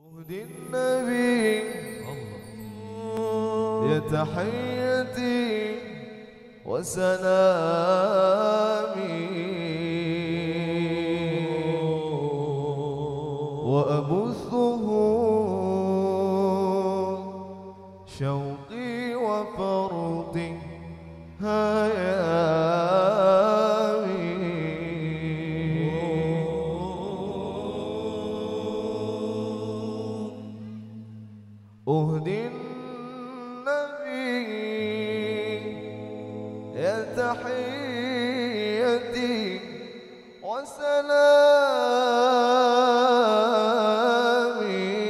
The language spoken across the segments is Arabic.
أهدي النبي يا تحيتي وسلامي وأبثه شوقي وفرطي هيامي أهدي النبي يا تحيتي وسلامي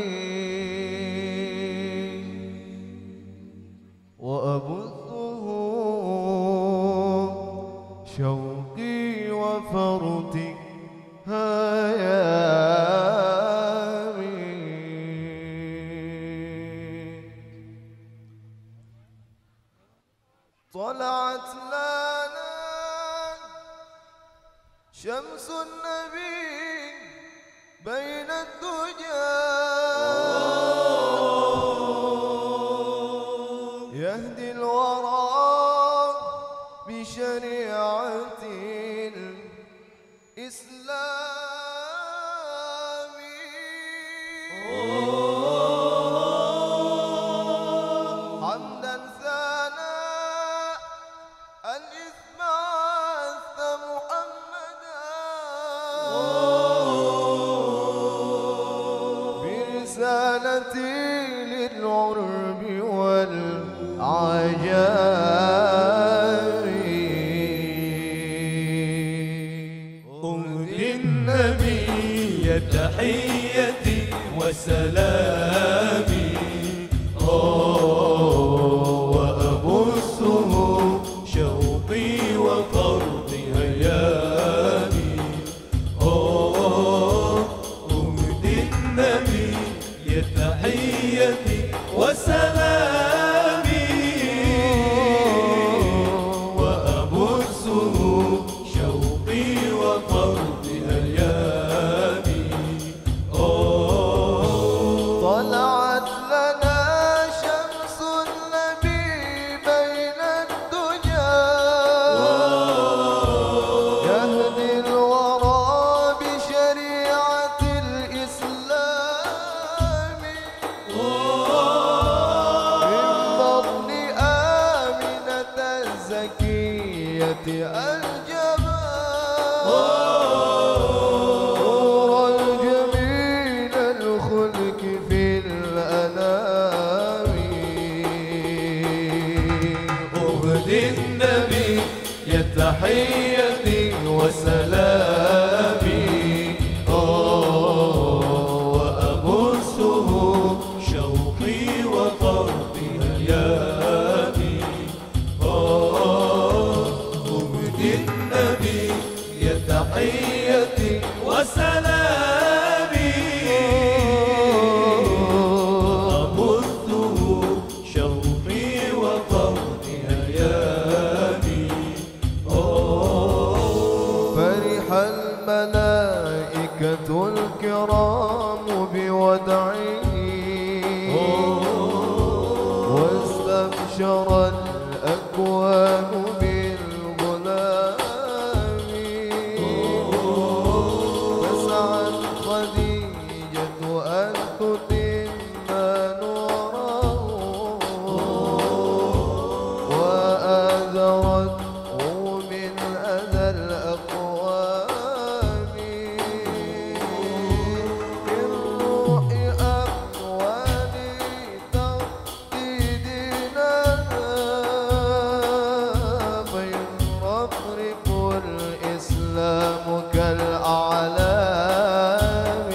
وأبثه شوقي وفرطي هيامي طلعت لنا شمس النبي بين الدجى يهدي الورى بشريعة الإسلام حمدا ثناء الإثم عث محمدا برسالتي للعرب والعجاب أهدي النبي تحيتي وسلامي وأبثه شوقي وفرطي هيامي أهدي النبي تحيتي وسلامي وأبثه شوقي وفرطي هيامي طلعت لنا شمس النبي بين الدجى يهدي الورى بشريعة الإسلام من بطن آمنة الزكية الجمال نور الجميل الخلق في الأنام أهدي النبي تحيتي وسلامي وأبثه شوقي وفرطي هيامي أهدي النبي تحيتي وسلامي وأبثه شوقي وفرطي هيامي فرح الملائكة الكرام بودعه واستبشر الأكوان بالغلام فسعت خديجة أن تتم نوره وآذرته من أذى الأقوام بالروح أقوالي تقتدينا فيرفرف الإسلام كالأعلام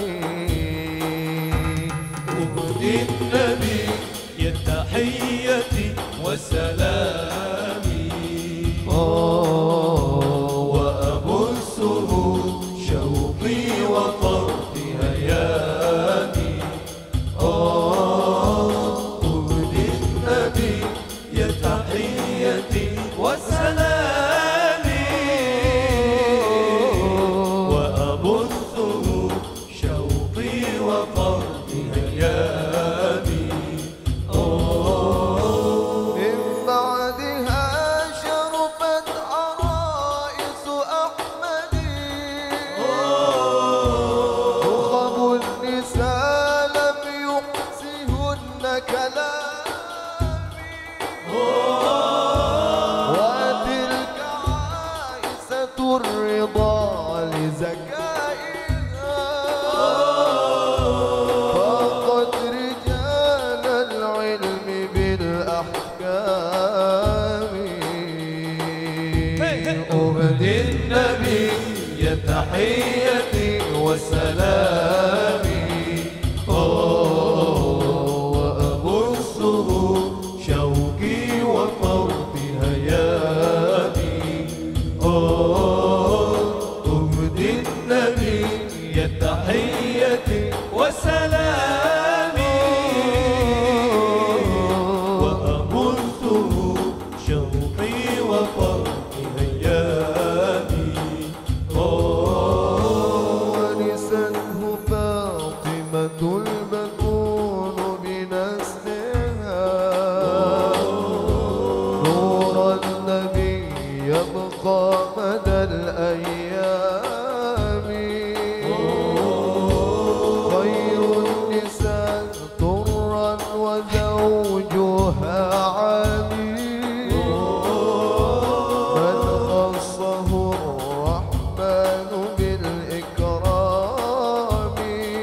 أهدي النبي تحيتي وسلامي وأبثه شوقي وفرطي هيامي أهدي النبي تحيتي وسلامي وأبثه شوقي وفرطي هيامي وسلامي وأبثه شوقي وفرط هيامي أهدي النبي تحيتي وسلامي وأبثه شوقي وفرط هيامي ورثته فاطمة البتول بنسلها نور النبي يبقى مدى الأيام خير النساء طرا وزوجها عالي من خصه الرحمن بالإكرام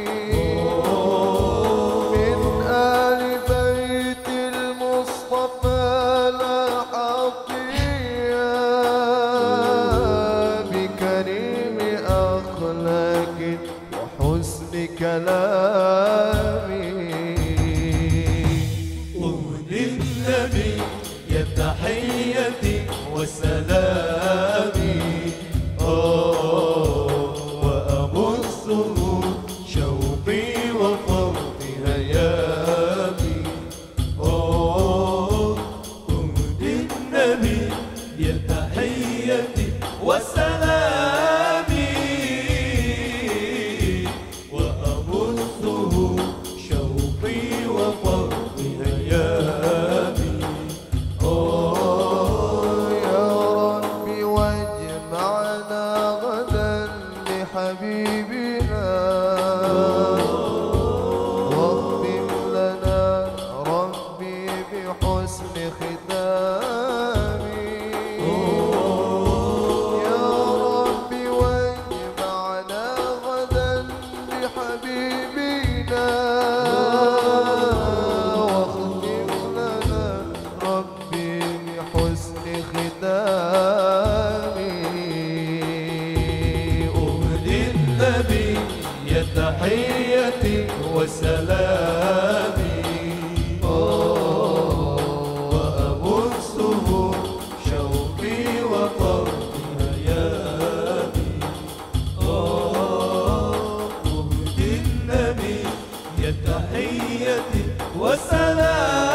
من آل بيت المصطفى لاح الضياء بكريم أخلاق وحسن كلامي أهدي النبي تحيتي وسلامي وأبثه شوقي وفرط هيامي أهدي النبي تحيتي وسلامي وأبثه شوقي وفرط هيامي يا رب واجمعنا غدا لحبيبنا واختم لنا ربي بحسن ختامي يا رب واجمعنا غدا لحبيبنا واختم لنا ربي بحسن ختامي أهدي النبي تحيتي وسلامي وأبثه شوقي وفرط هيامي أهدي النبي تحيتي وسلامي